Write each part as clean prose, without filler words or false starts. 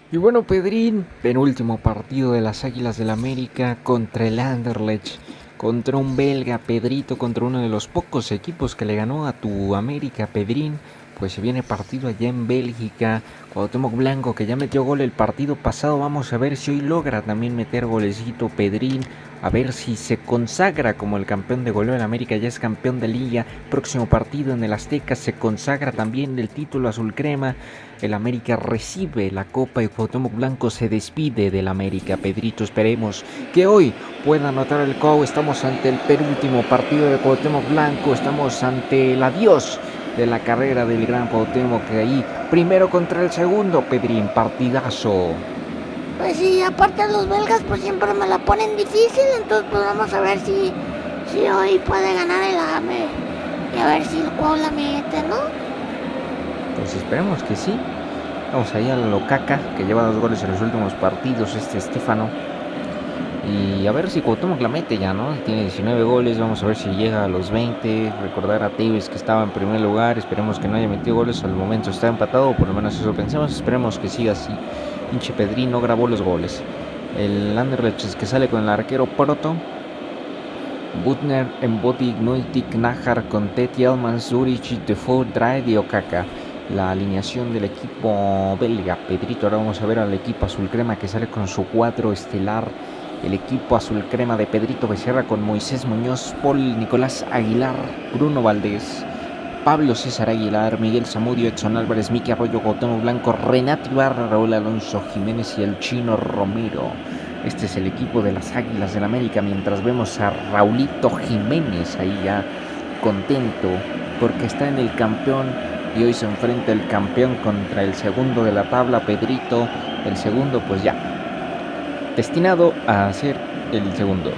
Y bueno, Pedrín, penúltimo partido de las Águilas del América contra el Anderlecht, contra un belga, Pedrito, contra uno de los pocos equipos que le ganó a tu América, Pedrín. Pues se viene partido allá en Bélgica. Cuauhtémoc Blanco, que ya metió gol el partido pasado, vamos a ver si hoy logra también meter golecito Pedrín. A ver si se consagra como el campeón de goleo en América, ya es campeón de liga. Próximo partido en el Azteca se consagra también el título azul crema. El América recibe la copa y Cuauhtémoc Blanco se despide del América. Pedrito, esperemos que hoy pueda anotar el Cuau. Estamos ante el penúltimo partido de Cuauhtémoc Blanco. Estamos ante el adiós de la carrera del gran Cuauhtémoc, que ahí primero contra el segundo, Pedrín, partidazo. Pues sí, aparte los belgas pues siempre me la ponen difícil, entonces pues vamos a ver si hoy puede ganar el AME y a ver si el Cuau la mete, ¿no? Pues esperemos que sí. Vamos ahí a la Locaca, que lleva 2 goles en los últimos partidos, Estefano. Y a ver si Cuauhtémoc la mete ya, ¿no? Tiene 19 goles, vamos a ver si llega a los 20. Recordar a Tevez que estaba en primer lugar, esperemos que no haya metido goles, al momento está empatado, por lo menos eso pensamos, esperemos que siga así. Hinche Pedrín no grabó los goles. El Anderlecht es que sale con el arquero Proto, Butner, Embodi, Gnultik, Najar, Contet, Yelman, Zurich, Defoe, Draed y Okaka. La alineación del equipo belga, Pedrito. Ahora vamos a ver al equipo azul crema que sale con su cuadro estelar. El equipo azul crema de Pedrito Becerra con Moisés Muñoz, Paul Nicolás Aguilar, Bruno Valdés, Pablo César Aguilar, Miguel Zamudio, Edson Álvarez, Miki Arroyo, Cuauhtémoc Blanco, Renato Ibarra, Raúl Alonso Jiménez y el Chino Romero. Este es el equipo de las Águilas del América, mientras vemos a Raulito Jiménez ahí ya contento porque está en el campeón y hoy se enfrenta el campeón contra el segundo de la tabla, Pedrito. El segundo pues ya destinado a ser el segundo.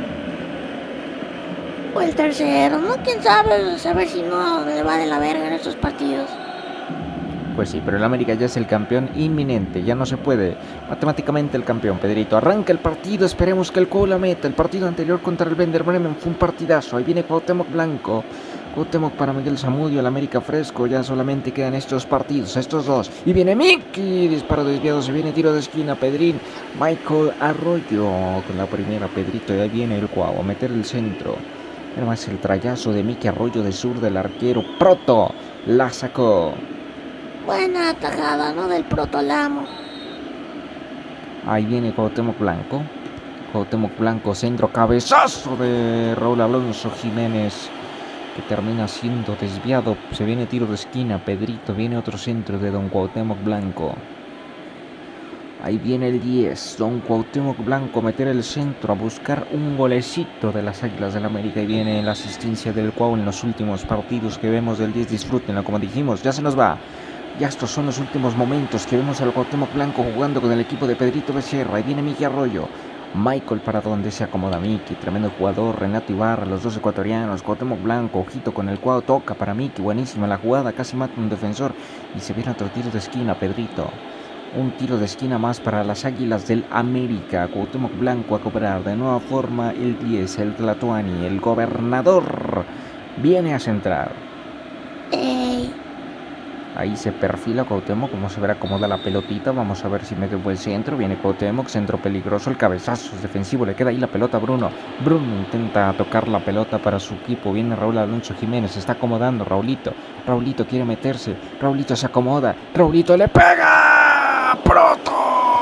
O el tercero, ¿no? ¿Quién sabe? A ver si no le va de la verga en estos partidos. Pues sí, pero el América ya es el campeón inminente, ya no se puede. Matemáticamente el campeón, Pedrito. Arranca el partido, esperemos que el Cuau la meta. El partido anterior contra el Werder Bremen fue un partidazo. Ahí viene Cuauhtémoc Blanco. Cuauhtémoc para Miguel Zamudio, el América fresco. Ya solamente quedan estos partidos, estos dos. Y viene Miki, disparo desviado, se viene tiro de esquina, Pedrín. Michael Arroyo con la primera, Pedrito. Y ahí viene el Cuau a meter el centro. Además el trayazo de Miki Arroyo de sur del arquero Proto. La sacó. Buena atajada, ¿no? Del Protolamo. Ahí viene Cuauhtémoc Blanco. Cuauhtémoc Blanco, centro, cabezazo de Raúl Alonso Jiménez, que termina siendo desviado. Se viene tiro de esquina, Pedrito. Viene otro centro de don Cuauhtémoc Blanco. Ahí viene el 10, don Cuauhtémoc Blanco, a meter el centro, a buscar un golecito de las Águilas del América. Y viene la asistencia del Cuau en los últimos partidos que vemos del 10. Disfrútenlo, como dijimos, ya se nos va. Ya estos son los últimos momentos que vemos al Cuauhtémoc Blanco jugando con el equipo de Pedrito Becerra. Ahí viene Miki Arroyo. Michael para donde se acomoda Miki, tremendo jugador. Renato Ibarra, los dos ecuatorianos. Cuauhtémoc Blanco, ojito con el Cuau, toca para Miki, buenísima la jugada, casi mata un defensor. Y se viene otro tiro de esquina, Pedrito. Un tiro de esquina más para las Águilas del América. Cuauhtémoc Blanco a cobrar de nueva forma el 10, el Tlatuani, el gobernador. Viene a centrar. Ey. Ahí se perfila Cuauhtémoc, como se verá acomoda la pelotita. Vamos a ver si mete buen centro. Viene Cuauhtémoc, centro peligroso, el cabezazo es defensivo. Le queda ahí la pelota a Bruno. Bruno intenta tocar la pelota para su equipo. Viene Raúl Alonso Jiménez, se está acomodando Raulito. Raulito quiere meterse. Raulito se acomoda. Raulito le pega. ¡Proto!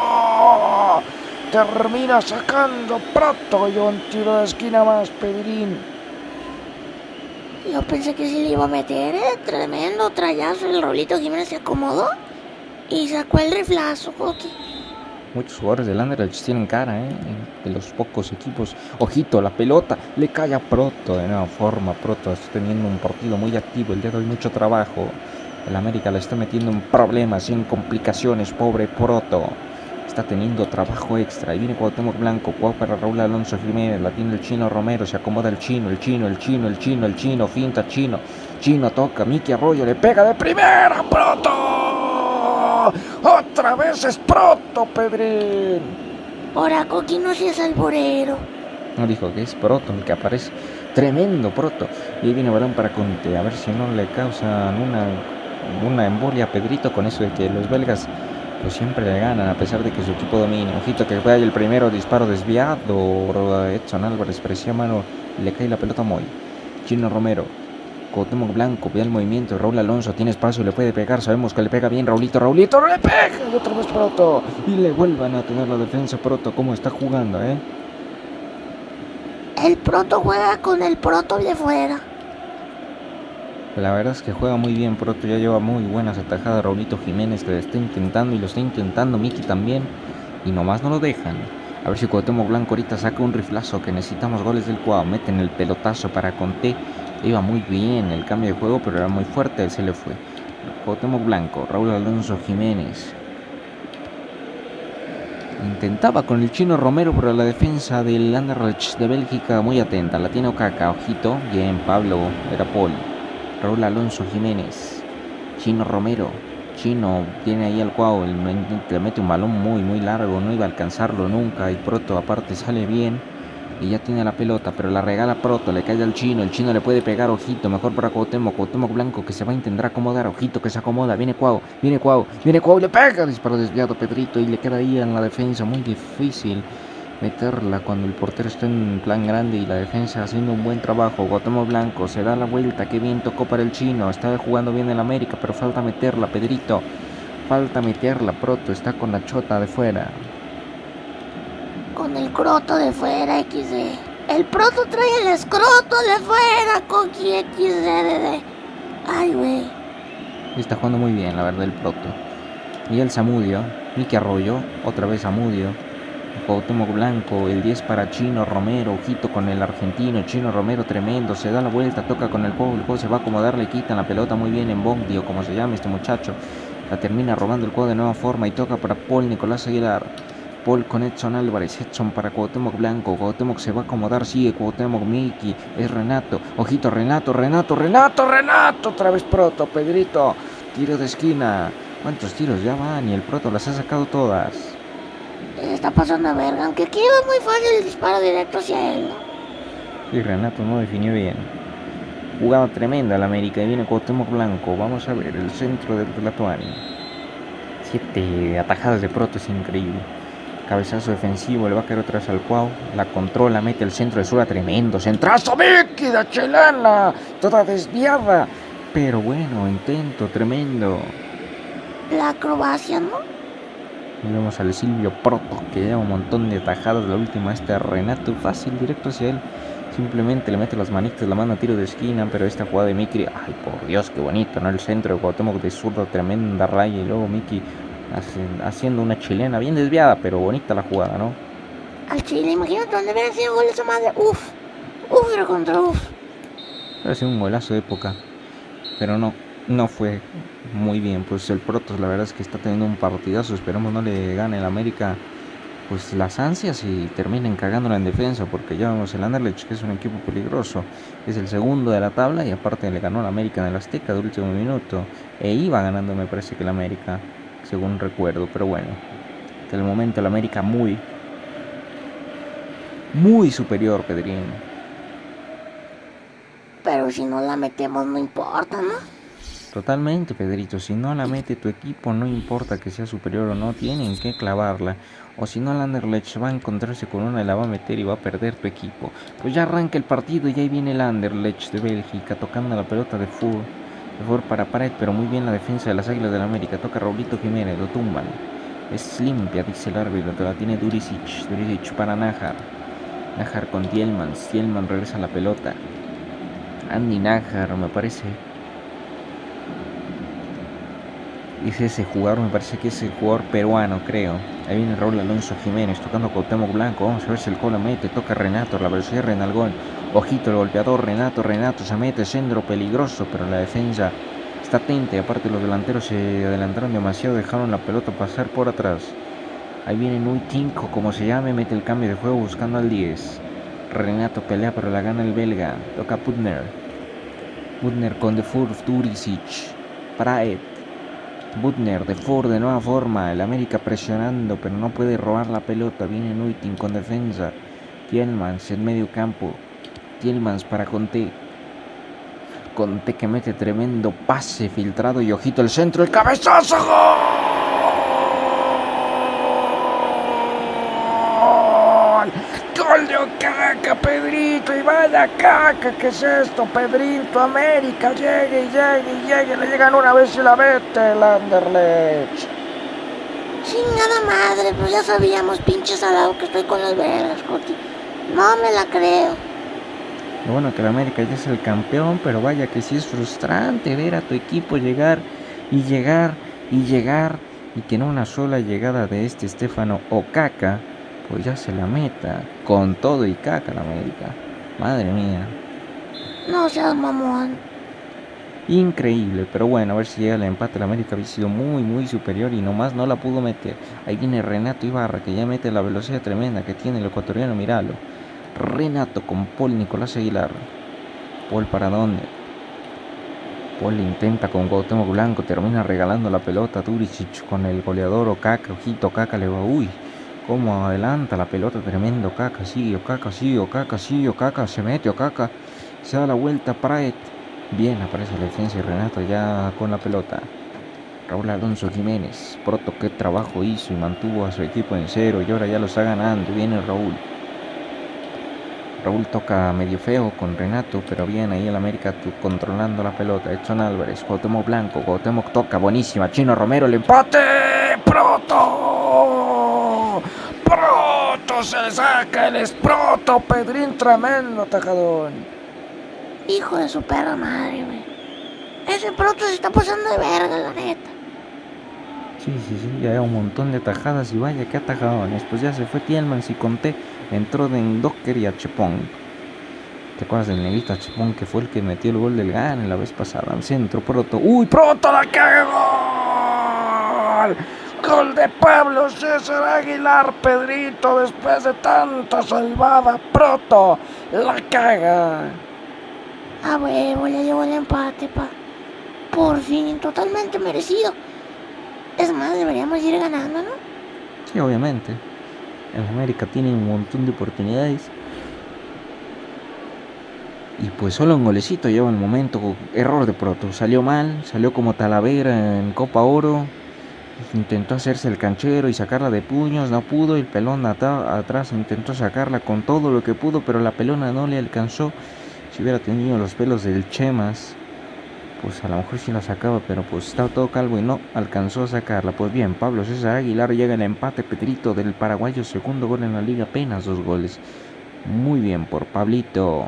Termina sacando Proto y un tiro de esquina más, Pedrín. Yo pensé que sí le iba a meter, tremendo trayazo. El Raulito Jiménez se acomodó y sacó el riflazo, Coqui. Muchos jugadores del Anderlecht tienen cara, de los pocos equipos. Ojito, la pelota le cae a Proto de nueva forma. Proto está teniendo un partido muy activo. El día de hoy mucho trabajo. El América le está metiendo en problemas, en complicaciones. Pobre Proto. Está teniendo trabajo extra. Ahí viene Cuauhtémoc Blanco. Cuau para Raúl Alonso Jiménez. La tiene el Chino Romero. Se acomoda el Chino. Finta Chino. Chino toca. Miki Arroyo le pega de primera. Proto. Otra vez es Proto, Pedrín. Ahora, Coqui, no seas alborero. No dijo que es Proto el que aparece. Tremendo Proto. Y ahí viene balón para Conte. A ver si no le causan una embolia a Pedrito con eso de que los belgas pues siempre le ganan a pesar de que su equipo domine. Ojito que vaya el primero disparo desviado. Edson Álvarez parecía mano, le cae la pelota muy. Chino Romero, Cuauhtémoc Blanco, ve el movimiento. Raúl Alonso tiene espacio, le puede pegar. Sabemos que le pega bien. Raulito le pega. Y otra vez Proto. Y le vuelvan a tener la defensa. Proto, ¿cómo está jugando, El Proto juega con el Proto de fuera. La verdad es que juega muy bien Proto, ya lleva muy buenas atajadas. Raulito Jiménez que lo está intentando y lo está intentando Miki también. Y nomás no lo dejan. A ver si Cuauhtémoc Blanco ahorita saca un riflazo, que necesitamos goles del Cuau. Meten el pelotazo para Conté. Iba muy bien el cambio de juego, pero era muy fuerte, él se le fue. Cuauhtémoc Blanco, Raúl Alonso Jiménez. Intentaba con el Chino Romero, pero la defensa del Anderlecht de Bélgica muy atenta. La tiene Okaka, ojito. Bien, Pablo, era Paul. Raúl Alonso Jiménez. Chino Romero. Chino tiene ahí al Cuau. Le mete un balón muy largo. No iba a alcanzarlo nunca. Y Proto aparte sale bien. Y ya tiene la pelota, pero la regala Proto, le cae al Chino, el Chino le puede pegar, ojito, mejor para Cuauhtémoc Blanco que se va a intentar acomodar, ojito que se acomoda, viene Cuau, y le pega, disparo desviado Pedrito y le queda ahí en la defensa, muy difícil meterla cuando el portero está en plan grande y la defensa haciendo un buen trabajo. Cuauhtémoc Blanco se da la vuelta, que bien tocó para el Chino, está jugando bien el América, pero falta meterla Pedrito, falta meterla, Proto está con la chota de fuera. Con el croto de fuera, XD. El Proto trae el escroto de fuera, Coqui XD. Ay, güey. Está jugando muy bien, la verdad, el Proto. Miguel Zamudio, Miki Arroyo, otra vez Zamudio. Cuauhtémoc Blanco, el 10 para Chino Romero, ojito con el argentino. Chino Romero tremendo, se da la vuelta, toca con el juego se va a acomodar, le quitan la pelota muy bien en Bondi, o como se llama este muchacho. La termina robando el juego de nueva forma y toca para Paul Nicolás Aguilar. Paul con Edson Álvarez, Edson para Cuauhtémoc Blanco, Cuauhtémoc se va a acomodar, sigue Cuauhtémoc, Miki, es Renato, ojito Renato, otra vez Proto, Pedrito, tiro de esquina, ¿cuántos tiros ya van? Y el Proto las ha sacado todas. Está pasando a verga, aunque aquí iba muy fácil el disparo directo hacia él, ¿no? Y Renato no definió bien. Jugada tremenda la América y viene Cuauhtémoc Blanco, vamos a ver el centro del Tlatuani. 7 atajadas de Proto, es increíble. Cabezazo defensivo, le va a caer otra vez al Cuau. La controla, mete el centro de Sura, tremendo. Centrazo, Miki, la chilena, toda desviada. Pero bueno, intento, tremendo. La acrobacia, ¿no? Y vemos al Silvio Proto, que lleva un montón de atajadas. La última, Renato, fácil, directo hacia él. Simplemente le mete las manitas, la mano a tiro de esquina. Pero esta jugada de Miki, ay, por Dios, qué bonito, ¿no? El centro de Cuauhtémoc de zurda, tremenda raya. Y luego Miki haciendo una chilena bien desviada, pero bonita la jugada, ¿no? Al Chile, imagínate donde hubiera sido gol esa madre. Uf, pero contra uf. Hubiera sido un golazo de época, pero no fue muy bien. Pues el Protos la verdad es que está teniendo un partidazo. Esperemos no le gane el América pues las ansias y terminen cagándola en defensa, porque ya vemos el Anderlecht, que es un equipo peligroso, es el segundo de la tabla y aparte le ganó el América en el Azteca de último minuto e iba ganando, me parece que el América, según recuerdo, pero bueno, hasta el momento el América muy superior, Pedrín. Pero si no la metemos no importa, ¿no? Totalmente, Pedrito, si no la mete tu equipo, no importa que sea superior o no, tienen que clavarla. O si no, el Anderlecht va a encontrarse con una y la va a meter y va a perder tu equipo. Pues ya arranca el partido y ahí viene el Anderlecht de Bélgica tocando la pelota de Fur para pared, pero muy bien la defensa de las Águilas del América. Toca Raulito Jiménez, lo tumban. Es limpia, dice el árbitro, la tiene Duricic para Nájar con Tielmans regresa la pelota. Andy Nájar, me parece. Es ese jugador, me parece que es el jugador peruano, creo. Ahí viene Raúl Alonso Jiménez tocando a Cuauhtémoc Blanco. Vamos a ver si el gol la mete. Toca Renato, la velocidad de al gol. Ojito el golpeador, Renato se mete, centro peligroso, pero la defensa está atenta. Aparte los delanteros se adelantaron demasiado, dejaron la pelota pasar por atrás. Ahí viene Nui Tinko, como se llame, mete el cambio de juego buscando al 10. Renato pelea, pero la gana el belga. Toca Putner con De Furf, Duricic, Praet. Butner, de Ford de nueva forma, el América presionando, pero no puede robar la pelota. Viene Nuitin con defensa. Tielmans en medio campo. Tielmans para Conté. Conté que mete tremendo pase filtrado y ojito el centro, el cabezazo. ¡Gol! Pedrito! ¡Y vaya caca! ¿Qué es esto, Pedrito? América, llegue, llegue, llegue. Le llegan una vez y la mete el Anderlecht. Chingada madre, pues ya sabíamos, pinche salado, que estoy con los belgas, Joti. No me la creo. Lo bueno que el América ya es el campeón, pero vaya que sí es frustrante ver a tu equipo llegar y llegar y llegar y que en una sola llegada de este Stefano Okaka, pues ya se la meta con todo y caca la América. Madre mía. No seas mamón. Increíble, pero bueno, a ver si llega el empate. La América había sido muy superior y nomás no la pudo meter. Ahí viene Renato Ibarra, que ya mete la velocidad tremenda que tiene el ecuatoriano, míralo. Renato con Paul Nicolás Aguilar. Paul, ¿para dónde? Paul intenta con Cuauhtémoc Blanco, termina regalando la pelota a Duricic con el goleador Okaka. Ojito, Okaka le va, uy, cómo adelanta la pelota, tremendo. Okaka, sigue, Okaka, sigue, Okaka, sigue, Okaka, se mete Okaka, se da la vuelta, Praet. Bien, aparece la defensa y Renato ya con la pelota. Raúl Alonso Jiménez, Proto, qué trabajo hizo y mantuvo a su equipo en cero y ahora ya lo está ganando. Viene Raúl. Raúl toca medio feo con Renato, pero bien ahí el América controlando la pelota. Edson Álvarez, Cuauhtémoc Blanco, Cuauhtémoc toca, buenísima. Chino Romero, el empate. ¡Proto! ¡Proto! Se saca el esproto, Pedrín, tremendo tajadón. Hijo de su perra madre, güey. Ese Proto se está pasando de verga, la neta. Sí, ya hay un montón de tajadas y vaya que atajadones. Pues ya se fue Tielmans y Conté, entró Den Docker y Achepong. ¿Te acuerdas del negrito Achepong que fue el que metió el gol del GAN la vez pasada? Al centro, Proto. ¡Uy! ¡Proto la caga! ¡Gol! ¡Gol de Pablo César Aguilar, Pedrito! Después de tanta salvada, Proto la caga. Ah, huevo, ya llegó el empate, pa. Por fin, totalmente merecido. Es más, deberíamos ir ganando, ¿no? Sí, obviamente. El América tiene un montón de oportunidades. Y pues solo un golecito lleva el momento. Error de Proto. Salió mal, salió como Talavera en Copa Oro. Intentó hacerse el canchero y sacarla de puños, no pudo. El pelón atrás intentó sacarla con todo lo que pudo, pero la pelona no le alcanzó. Si hubiera tenido los pelos del Chemas, pues a lo mejor sí la sacaba, pero pues estaba todo calvo y no alcanzó a sacarla. Pues bien, Pablo César Aguilar llega el empate, Pedrito del paraguayo, segundo gol en la liga, apenas 2 goles. Muy bien por Pablito.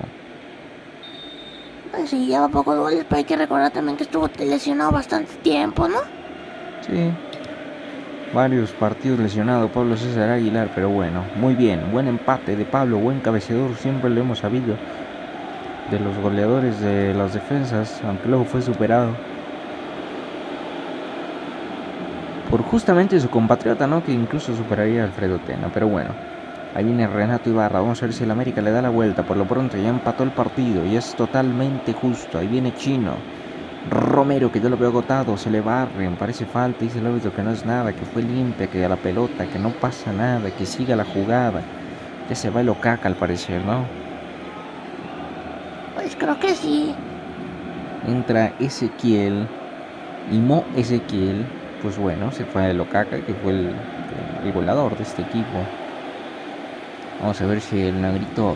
Pues sí, lleva pocos goles, pero hay que recordar también que estuvo lesionado bastante tiempo, ¿no? Sí, varios partidos lesionado Pablo César Aguilar, pero bueno, muy bien, buen empate de Pablo, buen cabeceador, siempre lo hemos sabido. De los goleadores de las defensas, aunque luego fue superado por justamente su compatriota, ¿no? Que incluso superaría a Alfredo Tena, pero bueno, ahí viene Renato Ibarra, vamos a ver si el América le da la vuelta. Por lo pronto ya empató el partido y es totalmente justo. Ahí viene Chino Romero, que ya lo veo agotado, se le barren, parece falta, dice el árbitro que no es nada, que fue limpia, que a la pelota, que no pasa nada, que siga la jugada. Ya se va el Okaka al parecer, ¿no? Pues creo que sí. Entra Ezequiel y Mo Ezequiel, pues bueno, se fue el Okaka, que fue el goleador de este equipo. Vamos a ver si el negrito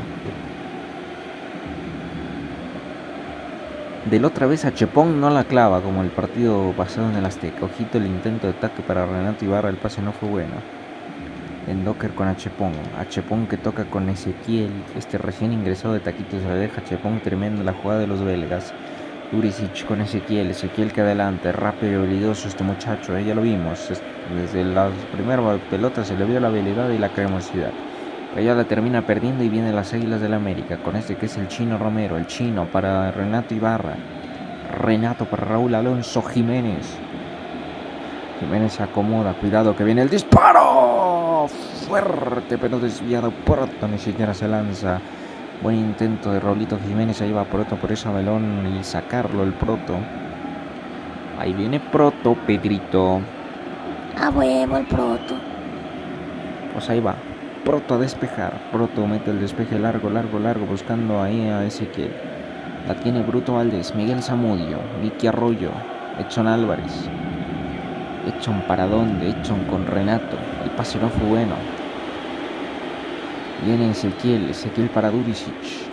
del otra vez a Chepón no la clava como el partido pasado en el Azteca. Ojito el intento de ataque para Renato Ibarra, el pase no fue bueno. En Docker con Achepong que toca con Ezequiel, este recién ingresado de taquitos, se la deja Achepong, tremendo la jugada de los belgas. Duricic con Ezequiel que adelante, rápido y habilidoso este muchacho, ya lo vimos, desde las primeras pelotas se le vio la habilidad y la cremosidad. Pero ya la termina perdiendo y vienen las Águilas del América, con este que es el Chino Romero, el Chino para Renato Ibarra, Renato para Raúl Alonso Jiménez. Jiménez se acomoda, cuidado que viene el disparo, fuerte pero desviado, Proto ni siquiera se lanza. Buen intento de Raulito Jiménez, ahí va Proto por esa melón y sacarlo el Proto. Ahí viene Proto, Pedrito. A huevo el Proto. Pues ahí va, Proto a despejar, Proto mete el despeje largo, buscando ahí a Ezequiel. La tiene Bruto Valdés, Miguel Zamudio, Vicky Arroyo, Edson Álvarez. Edson para dónde, Edson con Renato, el pase no fue bueno. Viene Ezequiel para Duricic.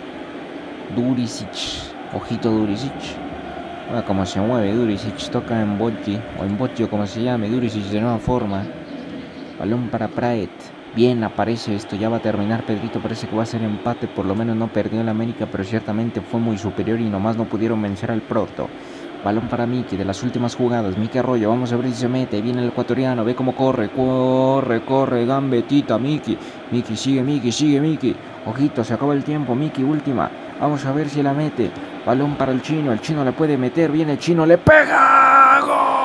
Ojito Duricic. Bueno, como se mueve Duricic, toca en Bocci, o en Bocci o como se llame, Duricic de nueva forma. Balón para Praet. Bien aparece esto, ya va a terminar Pedrito, parece que va a ser empate, por lo menos no perdió el América, pero ciertamente fue muy superior y nomás no pudieron vencer al Proto. Balón para Miki, de las últimas jugadas, Miki Arroyo, vamos a ver si se mete, viene el ecuatoriano, ve cómo corre, gambetita, Miki, sigue, ojito, se acaba el tiempo, Miki, última, vamos a ver si la mete, balón para el chino le puede meter, viene el chino, le pega,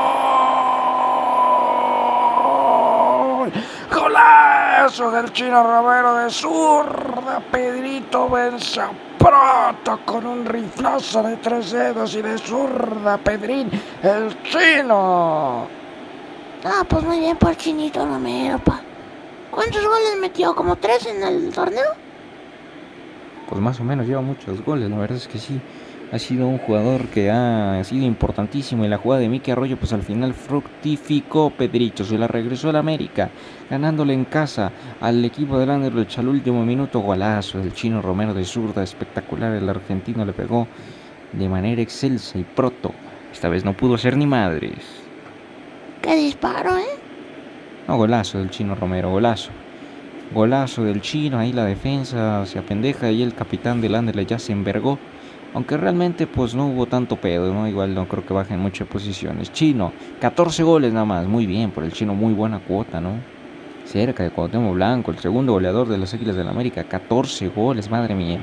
¡gol! ¡Golazo del Chino Romero de zurda! Pedrito vence a Proto con un riflazo de 3 dedos y de zurda, Pedrín, el Chino. Ah, pues muy bien por Chinito Romero, pa. ¿Cuántos goles metió? ¿Como 3 en el torneo? Pues más o menos lleva muchos goles, la verdad es que sí. Ha sido un jugador que ha sido importantísimo y la jugada de Miki Arroyo pues al final fructificó. Pedrito se la regresó al América, ganándole en casa al equipo del Anderlecht al último minuto. Golazo del Chino Romero de zurda, espectacular, el argentino le pegó de manera excelsa y Proto esta vez no pudo hacer ni madres. ¡Qué disparo, No, golazo del Chino Romero, golazo del Chino, ahí la defensa se apendeja y el capitán del Anderlecht ya se envergó. Aunque realmente pues no hubo tanto pedo, ¿no? Igual no creo que bajen muchas posiciones. Chino, 14 goles nada más. Muy bien por el Chino, muy buena cuota, ¿no? Cerca de Cuauhtémoc Blanco, el segundo goleador de las Águilas del la América. 14 goles, madre mía.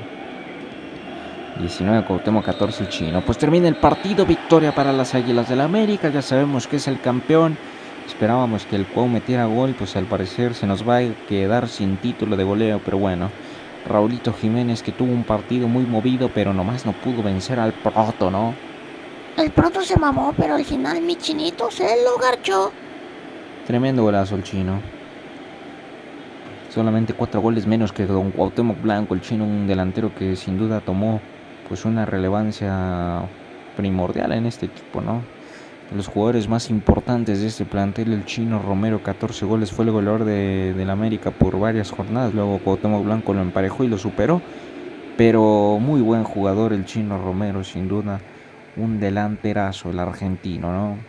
19 Cuauhtémoc, 14 el Chino. Pues termina el partido, victoria para las Águilas del la América. Ya sabemos que es el campeón. Esperábamos que el Cuau metiera gol, pues al parecer se nos va a quedar sin título de goleo, pero bueno. Raulito Jiménez, que tuvo un partido muy movido, pero nomás no pudo vencer al Proto, ¿no? El Proto se mamó, pero al final mi Chinito se lo garchó. Tremendo golazo el Chino. Solamente 4 goles menos que don Cuauhtémoc Blanco, el Chino, un delantero que sin duda tomó pues una relevancia primordial en este equipo, ¿no? De los jugadores más importantes de este plantel, el Chino Romero, 14 goles, fue el goleador del América por varias jornadas. Luego Cuauhtémoc Blanco lo emparejó y lo superó, pero muy buen jugador el Chino Romero, sin duda un delanterazo el argentino, ¿no?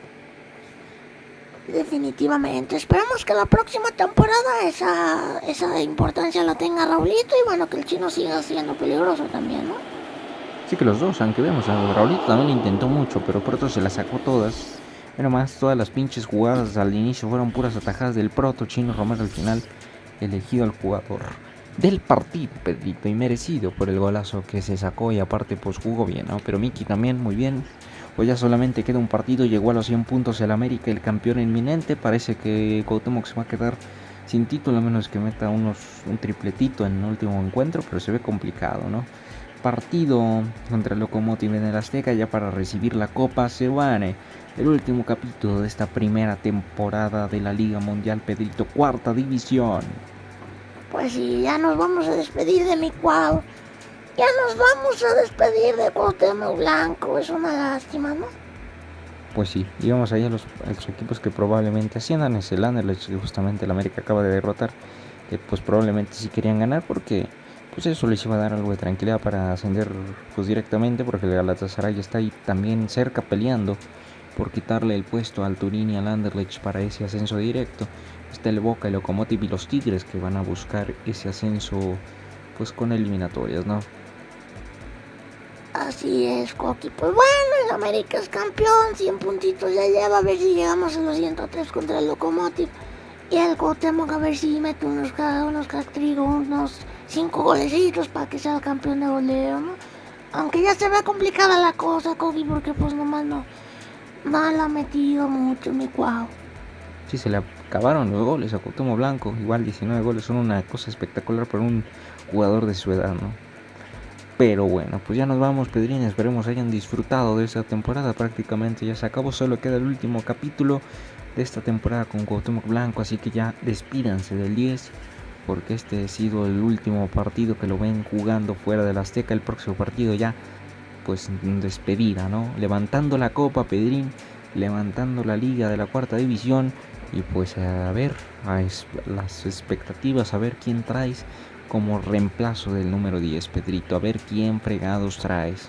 Definitivamente, esperamos que la próxima temporada esa importancia la tenga Raulito y bueno, que el Chino siga siendo peligroso también, ¿no? Sí, que los dos, aunque vemos a Raulito también intentó mucho, pero Proto se las sacó todas. Bueno, más todas las pinches jugadas al inicio fueron puras atajadas del Proto. Chino Romero al final elegido al jugador del partido, Pedrito, y merecido por el golazo que se sacó y aparte pues jugó bien, ¿no? Pero Miki también muy bien. Pues ya solamente queda un partido, llegó a los 100 puntos el América, el campeón inminente. Parece que Cuauhtémoc se va a quedar sin título a menos que meta un tripletito en el último encuentro, pero se ve complicado, ¿no? Partido contra el Lokomotiv en el Azteca ya para recibir la Copa Seoane, el último capítulo de esta primera temporada de la Liga Mundial, Pedrito, cuarta división. Pues sí, ya nos vamos a despedir de mi Cuau, ya nos vamos a despedir de Cuauhtémoc Blanco, es una lástima, ¿no? Pues sí, íbamos ahí a los equipos que probablemente asciendan, es el Anderlecht, que justamente el América acaba de derrotar, que pues probablemente sí querían ganar porque pues eso les iba a dar algo de tranquilidad para ascender pues directamente, porque el Galatasaray está ahí también cerca peleando por quitarle el puesto al Turín y al Anderlecht para ese ascenso directo. Está el Boca, el Lokomotiv y los Tigres que van a buscar ese ascenso pues con eliminatorias, ¿no? Así es, Coqui. Pues bueno, el América es campeón, 100 puntitos ya lleva, a ver si llegamos a los 103 contra el Lokomotiv. Y el Cuauhtémoc a ver si mete unos 5 golecitos para que sea el campeón de goleo, ¿no? Aunque ya se ve complicada la cosa, Coqui, porque pues nomás no la ha metido mucho mi Cuau. Sí, se le acabaron los goles a Cuauhtémoc Blanco. Igual 19 goles son una cosa espectacular para un jugador de su edad, ¿no? Pero bueno, pues ya nos vamos, Pedrín. Esperemos hayan disfrutado de esta temporada. Prácticamente ya se acabó, solo queda el último capítulo de esta temporada con Cuauhtémoc Blanco. Así que ya despídanse del 10, porque este ha sido el último partido que lo ven jugando fuera del Azteca. El próximo partido ya pues despedida, ¿no? Levantando la copa, Pedrín, levantando la liga de la cuarta división. Y pues a ver, las expectativas, a ver quién traes como reemplazo del número 10, Pedrito. A ver quién fregados traes.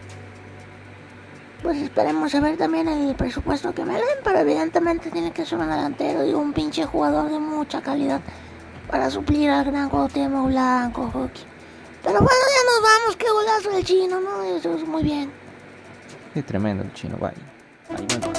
Pues esperemos a ver también el presupuesto que me den, pero evidentemente tiene que ser un delantero y un pinche jugador de mucha calidad para suplir al gran Cuauhtémoc Blanco, Joaquín. Pero bueno, ya nos vamos, qué golazo del Chino, ¿no? Eso es muy bien. Qué tremendo el Chino, vaya. Ahí me